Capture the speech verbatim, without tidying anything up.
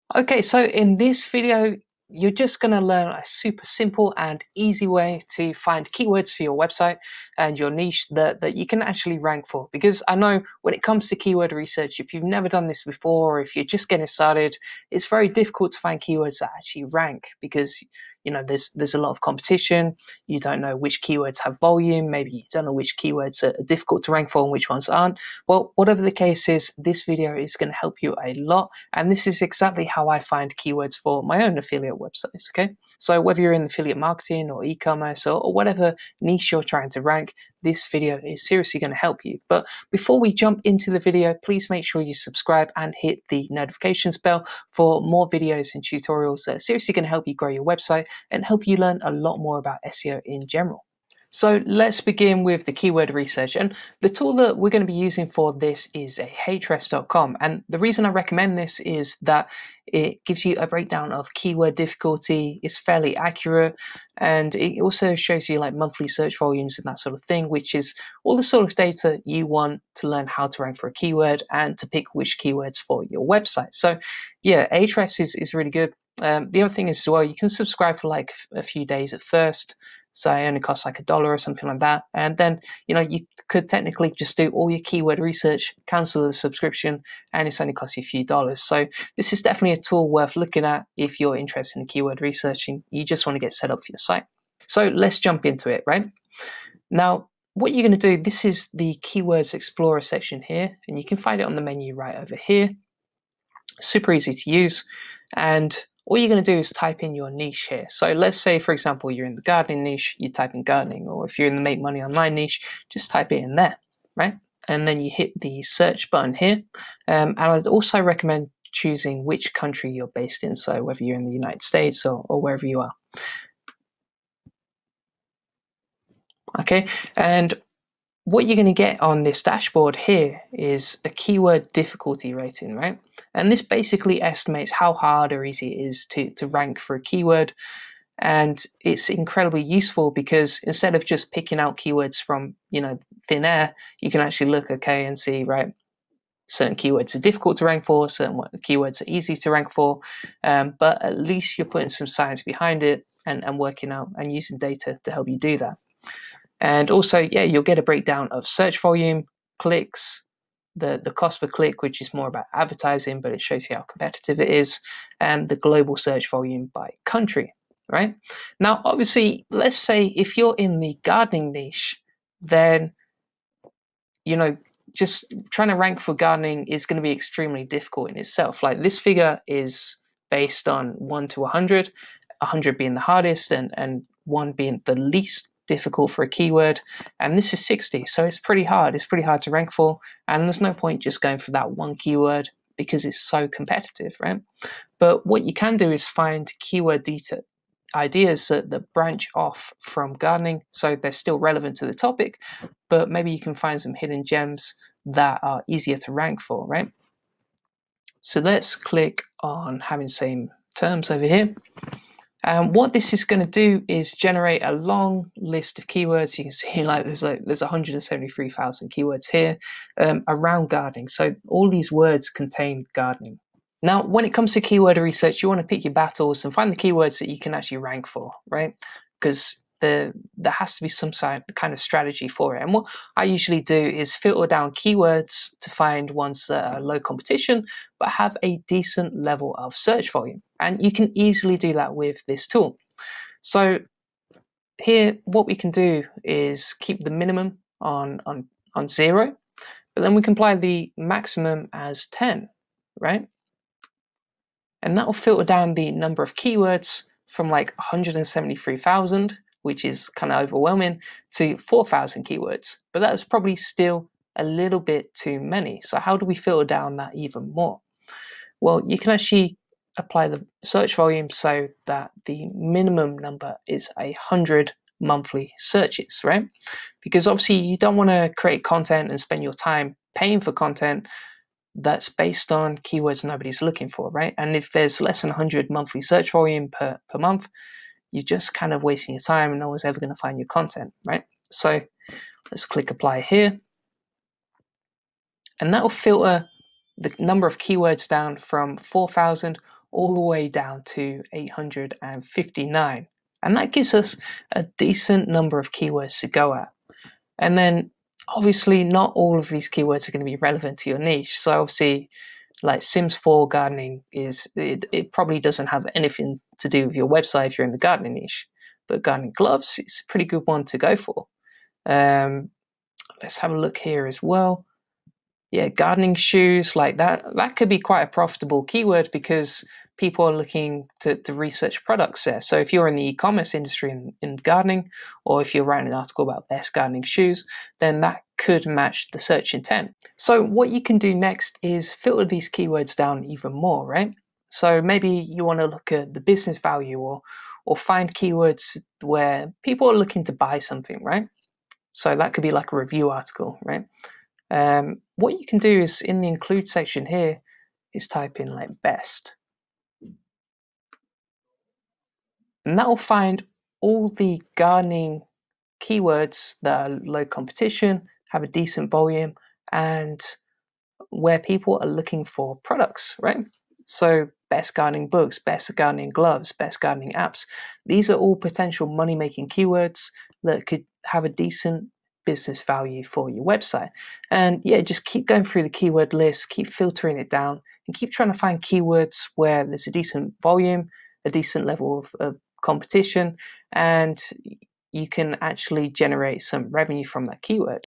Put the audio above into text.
Okay, so in this video, you're just going to learn a super simple and easy way to find keywords for your website and your niche that, that you can actually rank for. Because I know when it comes to keyword research, if you've never done this before, or if you're just getting started, it's very difficult to find keywords that actually rank because you know there's there's a lot of competition. You don't know which keywords have volume. Maybe you don't know which keywords are difficult to rank for and which ones aren't. Well, whatever the case is, this video is going to help you a lot. And this is exactly how I find keywords for my own affiliate websites, okay? So whether you're in affiliate marketing or e-commerce or, or whatever niche you're trying to rank, this video is seriously going to help you. But before we jump into the video, please make sure you subscribe and hit the notifications bell for more videos and tutorials that are seriously going to help you grow your website and help you learn a lot more about S E O in general. So let's begin with the keyword research, and the tool that we're going to be using for this is a Ahrefs dot com. And the reason I recommend this is that it gives you a breakdown of keyword difficulty, is fairly accurate, and it also shows you like monthly search volumes and that sort of thing, which is all the sort of data you want to learn how to rank for a keyword and to pick which keywords for your website. So yeah, Ahrefs is, is really good. Um, the other thing is as well, you can subscribe for like a few days at first. So it only costs like a dollar or something like that. And then, you know, you could technically just do all your keyword research, cancel the subscription, and it's only cost you a few dollars. So this is definitely a tool worth looking at if you're interested in keyword researching. You just want to get set up for your site. So let's jump into it, right? Now, what you're going to do, this is the Keywords Explorer section here, and you can find it on the menu right over here. Super easy to use. And all you're going to do is type in your niche here. So let's say, for example, you're in the gardening niche, you type in gardening, or if you're in the make money online niche, just type it in there, right? And then you hit the search button here. Um, and I'd also recommend choosing which country you're based in. So whether you're in the United States or, or wherever you are. Okay, and what you're going to get on this dashboard here is a keyword difficulty rating, right? And this basically estimates how hard or easy it is to, to rank for a keyword. And it's incredibly useful because instead of just picking out keywords from, you know, thin air, you can actually look, okay, and see, right, certain keywords are difficult to rank for, certain keywords are easy to rank for, um, but at least you're putting some science behind it and, and working out and using data to help you do that. And also, yeah, you'll get a breakdown of search volume, clicks, the, the cost per click, which is more about advertising, but it shows you how competitive it is, and the global search volume by country, right? Now, obviously, let's say if you're in the gardening niche, then, you know, just trying to rank for gardening is going to be extremely difficult in itself. Like this figure is based on one to one hundred, one hundred being the hardest and, and one being the least difficult for a keyword, and this is sixty, so it's pretty hard. It's pretty hard to rank for, and there's no point just going for that one keyword because it's so competitive, right? But what you can do is find keyword data ideas that, that branch off from gardening, so they're still relevant to the topic, but maybe you can find some hidden gems that are easier to rank for, right? So let's click on having same terms over here. And um, what this is going to do is generate a long list of keywords. You can see like there's like there's one hundred seventy-three thousand keywords here um, around gardening. So all these words contain gardening. Now, when it comes to keyword research, you want to pick your battles and find the keywords that you can actually rank for, right? Because the, there has to be some side, kind of strategy for it. And what I usually do is filter down keywords to find ones that are low competition, but have a decent level of search volume. And you can easily do that with this tool. So here, what we can do is keep the minimum on, on, on zero, but then we can apply the maximum as ten, right? And that will filter down the number of keywords from like one hundred seventy-three thousand, which is kind of overwhelming, to four thousand keywords. But that's probably still a little bit too many. So how do we filter down that even more? Well, you can actually apply the search volume so that the minimum number is one hundred monthly searches, right? Because obviously you don't want to create content and spend your time paying for content that's based on keywords nobody's looking for, right? And if there's less than one hundred monthly search volume per, per month, you're just kind of wasting your time and no one's ever going to find your content, right? So let's click apply here. And that will filter the number of keywords down from four thousand all the way down to eight hundred fifty-nine. And that gives us a decent number of keywords to go at. And then obviously not all of these keywords are going to be relevant to your niche. So obviously like Sims four gardening is, it, it probably doesn't have anything to do with your website if you're in the gardening niche. But gardening gloves is a pretty good one to go for. Um, let's have a look here as well. Yeah, gardening shoes, like that, that could be quite a profitable keyword because people are looking to, to research products there. So if you're in the e-commerce industry in, in gardening, or if you're writing an article about best gardening shoes, then that could match the search intent. So what you can do next is filter these keywords down even more, right? So maybe you want to look at the business value, or or find keywords where people are looking to buy something, right? So that could be like a review article, right? Um, what you can do is in the include section here is type in like best. And that will find all the gardening keywords that are low competition, have a decent volume, and where people are looking for products, right? So best gardening books, best gardening gloves, best gardening apps. These are all potential money-making keywords that could have a decent business value for your website. And yeah, just keep going through the keyword list, keep filtering it down, and keep trying to find keywords where there's a decent volume, a decent level of, of competition, and you can actually generate some revenue from that keyword.